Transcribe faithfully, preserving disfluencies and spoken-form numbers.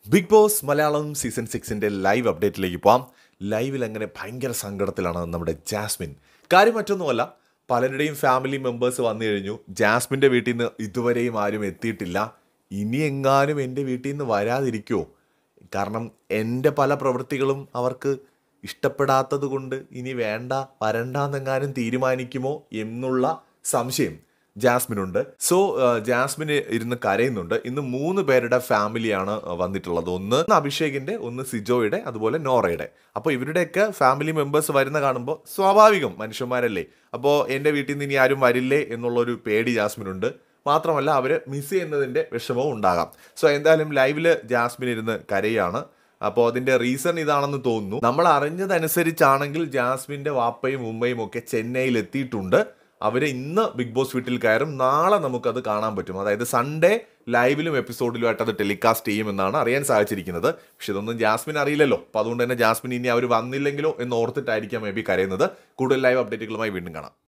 Big Boss Malayalam season സിക്സിൻ്റെ live അപ്ഡേറ്റിലേക്ക് പോകാം. ലൈവിൽ അങ്ങനെ ഭയങ്കര സങ്കടത്തിലാണ് നമ്മുടെ ജാസ്മിൻ. കാര്യം മറ്റൊന്നുമല്ല, പലരുടെയും ഫാമിലി മെമ്പേഴ്സ് വന്നു കഴിഞ്ഞു. ജാസ്മിൻ്റെ വീട്ടിൽ നിന്ന് ഇതുവരെയും ആരും എത്തിയിട്ടില്ല. ഇനി എങ്ങാനും എൻ്റെ വീട്ടിൽ നിന്ന് വരാതിരിക്കുമോ? കാരണം എൻ്റെ പല പ്രവൃത്തികളും അവർക്ക് ഇഷ്ടപ്പെടാത്തത് കൊണ്ട് ഇനി വേണ്ട വരണ്ടെന്നെങ്ങാനും തീരുമാനിക്കുമോ എന്നുള്ള സംശയം ജാസ്മിനുണ്ട്. സോ ജാസ്മിന് ഇരുന്ന് കരയുന്നുണ്ട്. ഇന്ന് മൂന്ന് പേരുടെ ഫാമിലിയാണ് വന്നിട്ടുള്ളത്. ഒന്ന് അഭിഷേകിൻ്റെ, ഒന്ന് സിജോയുടെ, അതുപോലെ നോറയുടെ. അപ്പോൾ ഇവരുടെയൊക്കെ ഫാമിലി മെമ്പേഴ്സ് വരുന്ന കാണുമ്പോൾ സ്വാഭാവികം, മനുഷ്യന്മാരല്ലേ, അപ്പോൾ എൻ്റെ വീട്ടിൽ നിന്ന് ഇനി ആരും വരില്ലേ എന്നുള്ളൊരു പേടി ജാസ്മിനുണ്ട്. മാത്രമല്ല അവർ മിസ് ചെയ്യുന്നതിൻ്റെ വിഷമവും ഉണ്ടാകാം. സോ എന്തായാലും ലൈവിൽ ജാസ്മിൻ ഇരുന്ന് കരയാണ്. അപ്പോൾ അതിൻ്റെ റീസൺ ഇതാണെന്ന് തോന്നുന്നു. നമ്മൾ അറിഞ്ഞതനുസരിച്ചാണെങ്കിൽ ജാസ്മിൻ്റെ വാപ്പയും ഉമ്മയും ഒക്കെ ചെന്നൈയിൽ എത്തിയിട്ടുണ്ട്. അവർ ഇന്ന് ബിഗ് ബോസ് വീട്ടിൽ കയറും. നാളെ നമുക്കത് കാണാൻ പറ്റും. അതായത് സൺഡേ ലൈവിലും എപ്പിസോഡിലുമായിട്ട് അത് ടെലികാസ്റ്റ് ചെയ്യുമെന്നാണ് അറിയാൻ സാധിച്ചിരിക്കുന്നത്. പക്ഷെ ഇതൊന്നും ജാസ്മിൻ അറിയില്ലല്ലോ. അപ്പോൾ അതുകൊണ്ട് തന്നെ ജാസ്മിൻ ഇനി അവർ വന്നില്ലെങ്കിലോ എന്ന് ഓർത്തിട്ടായിരിക്കാം മേ ബി കരയുന്നത്. കൂടുതൽ ലൈവ് അപ്ഡേറ്റുകളുമായി വീണ്ടും കാണാം.